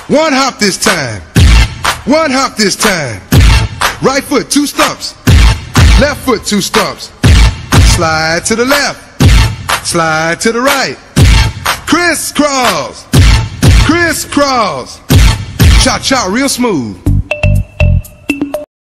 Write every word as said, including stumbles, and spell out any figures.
One hop this time. One hop this time. Right foot, two stumps. Left foot, two stumps. Slide to the left. Slide to the right. Crisscross. Crisscross. Cha-cha real smooth.